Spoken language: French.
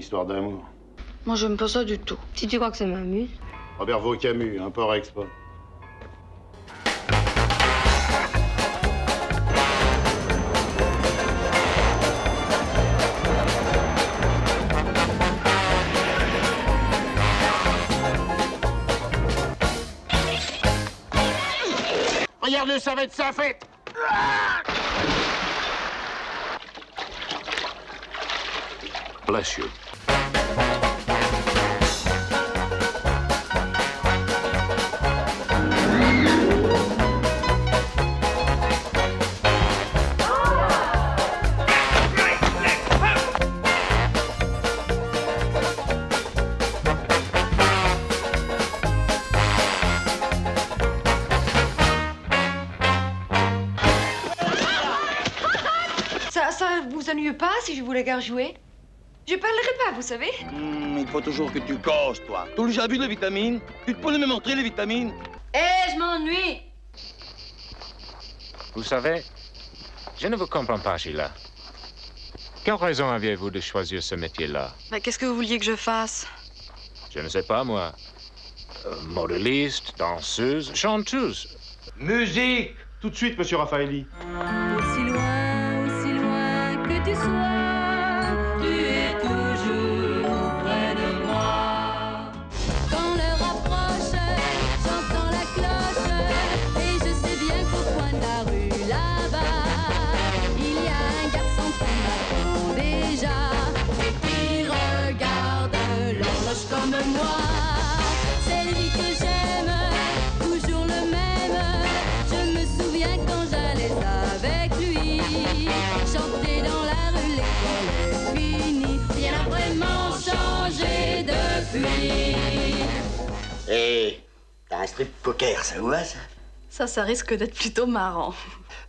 histoire d'amour. Moi, j'aime pas ça du tout. Si tu crois que ça m'amuse. Robert Vaucamus, import-export. Regarde-le, ça va être sa fête. Bless you. Ça vous ennuie pas si je vous la garde jouer? Je parlerai pas, vous savez. Il faut toujours que tu causes, toi. Tu as déjà vu les vitamines? Tu peux me montrer les vitamines? Je m'ennuie. Vous savez, je ne vous comprends pas, Sheila. Quelle raison aviez-vous de choisir ce métier-là? Qu'est-ce que vous vouliez que je fasse? Je ne sais pas, moi. Modéliste, danseuse, chanteuse. Musique! Tout de suite, monsieur Raffaelli. Aussi loin que tu sois, tu es toujours près de moi. Quand l'heure approche, j'entends la cloche, et je sais bien qu'au coin de la rue, là-bas, il y a un garçon qui m'attend déjà, et qui regarde l'horloge comme moi. C'est lui que j'aime, toujours le même. Je me souviens quand j'allais avec lui, chanter dans la rue, l'école est finie. Rien n'a vraiment changé depuis. Hé, t'as un strip poker, ça vous va, ça? Ça risque d'être plutôt marrant.